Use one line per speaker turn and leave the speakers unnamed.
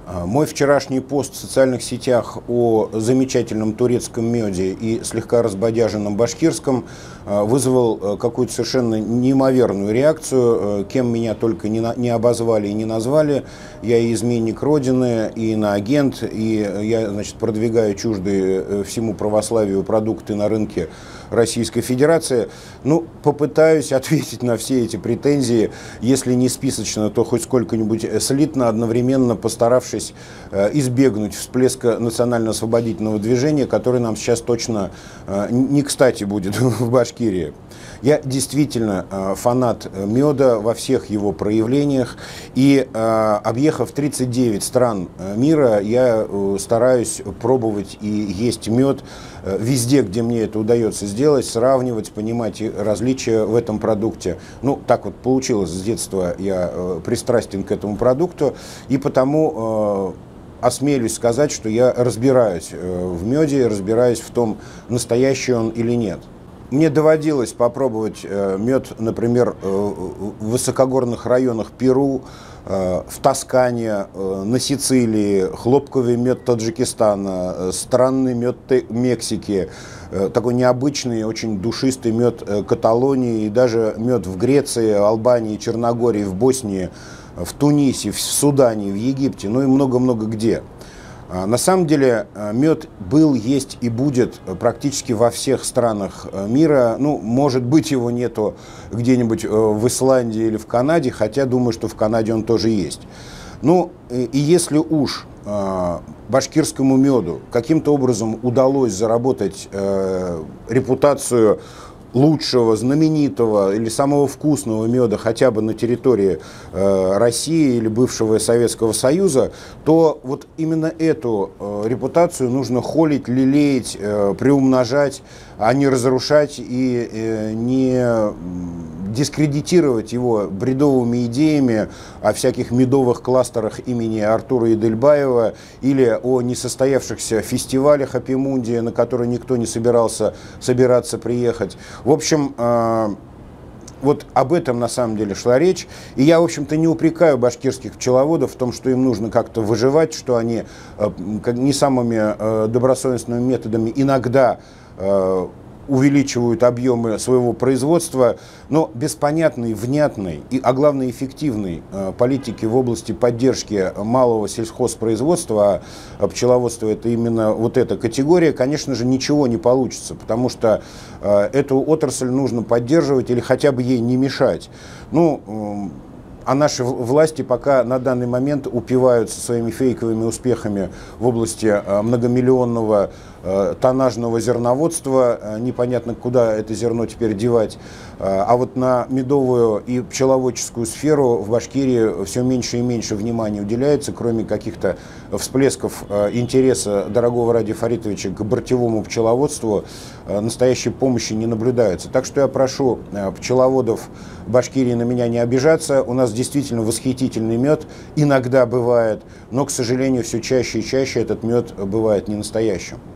Мой вчерашний пост в социальных сетях о замечательном турецком меде и слегка разбодяженном башкирском вызвал какую-то совершенно неимоверную реакцию. Кем меня только не обозвали и не назвали. Я и изменник Родины, и иноагент, и я, значит, продвигаю чуждые всему православию продукты на рынке Российской Федерации. Ну, попытаюсь ответить на все эти претензии, если не списочно, то хоть сколько-нибудь слитно, одновременно постаравшись избегнуть всплеска национально-освободительного движения, который нам сейчас точно не кстати будет в Башкирии. Я действительно фанат меда во всех его проявлениях, и объехав 39 стран мира, я стараюсь пробовать и есть мед везде, где мне это удается сделать, сравнивать, понимать различия в этом продукте. Ну, так вот получилось с детства, я пристрастен к этому продукту, и потому осмелюсь сказать, что я разбираюсь в меде, разбираюсь в том, настоящий он или нет. Мне доводилось попробовать мед, например, в высокогорных районах Перу, в Тоскане, на Сицилии, хлопковый мед Таджикистана, странный мед Мексики, такой необычный, очень душистый мед Каталонии, и даже мед в Греции, Албании, Черногории, в Боснии, в Тунисе, в Судане, в Египте, ну и много-много где. На самом деле мед был, есть и будет практически во всех странах мира. Ну, может быть, его нету где-нибудь в Исландии или в Канаде, хотя думаю, что в Канаде он тоже есть. Ну, и если уж башкирскому меду каким-то образом удалось заработать репутацию лучшего, знаменитого или самого вкусного меда хотя бы на территории России или бывшего Советского Союза, то вот именно эту репутацию нужно холить, лелеять, приумножать, а не разрушать и не дискредитировать его бредовыми идеями о всяких медовых кластерах имени Артура Идельбаева или о несостоявшихся фестивалях Апимунди, на которые никто не собирался приехать. В общем, вот об этом на самом деле шла речь. И я, в общем-то, не упрекаю башкирских пчеловодов в том, что им нужно как-то выживать, что они не самыми добросовестными методами иногда увеличивают объемы своего производства, но без понятной, внятной, а главное эффективной политики в области поддержки малого сельхозпроизводства, а пчеловодство это именно вот эта категория, конечно же, ничего не получится, потому что эту отрасль нужно поддерживать или хотя бы ей не мешать. Ну, а наши власти пока на данный момент упиваются своими фейковыми успехами в области многомиллионного тоннажного зерноводства. Непонятно, куда это зерно теперь девать. А вот на медовую и пчеловодческую сферу в Башкирии все меньше и меньше внимания уделяется, кроме каких-то всплесков интереса дорогого Ради Фаритовича к бортевому пчеловодству. Настоящей помощи не наблюдается. Так что я прошу пчеловодов Башкирии на меня не обижаться. У нас действительно восхитительный мед иногда бывает, но, к сожалению, все чаще и чаще этот мед бывает не настоящим.